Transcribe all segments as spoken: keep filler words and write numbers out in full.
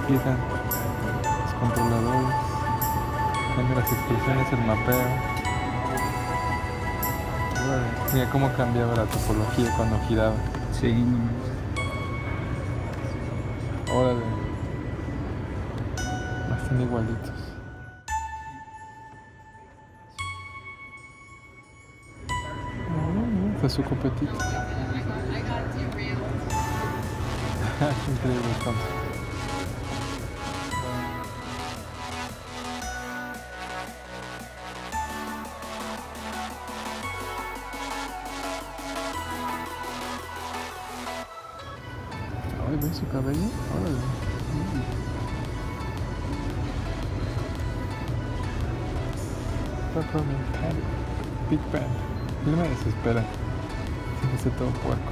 explican los controladores, cambian las expresiones, el mapeo. Bueno, mira cómo cambiaba la topología cuando giraba. Sí, no. Órale. Están igualitos. Oh, fue su copetito. Increíble entonces. Ay, ¿ven su cabello? Órale. Big Bang. No me desespera. Se me hace todo puerco.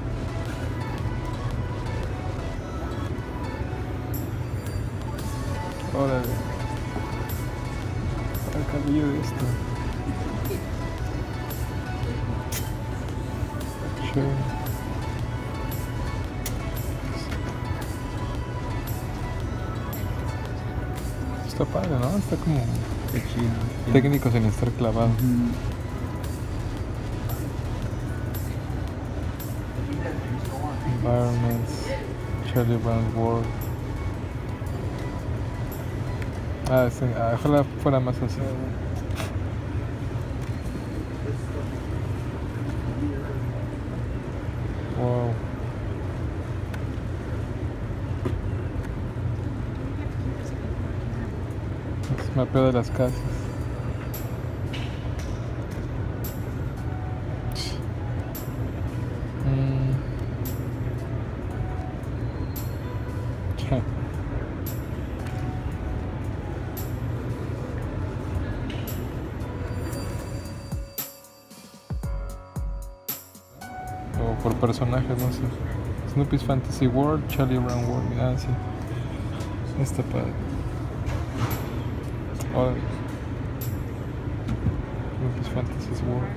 Órale. El cabello de esto. Chévere. Está padre, ¿no? Está como Qué chido. técnico sin estar clavado. Mm. Environments, Charlie Brown's World. Ah, sí, ah, ojalá fuera más así. Wow. Es mapeo de las casas. Mm. O por personajes, no sé. Snoopy's Fantasy World, Charlie Brown World. Ah, sí. Está padre. Ahora. Snoopy's Fantasy World.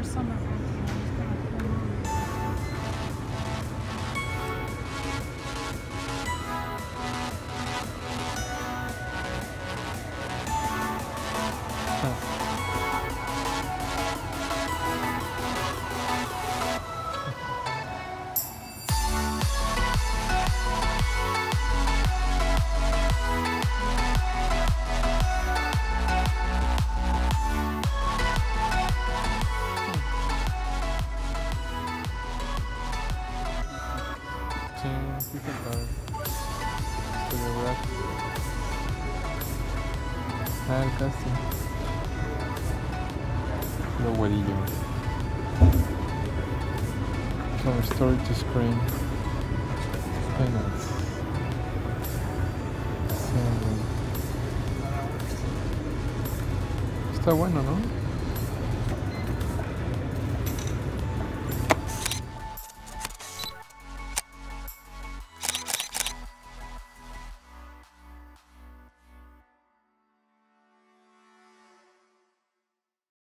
Sí, sí está padre. Celebrar. Ah, el casting. Lo güerillo. From story to screen. Peanuts. Sí, está bueno, ¿no?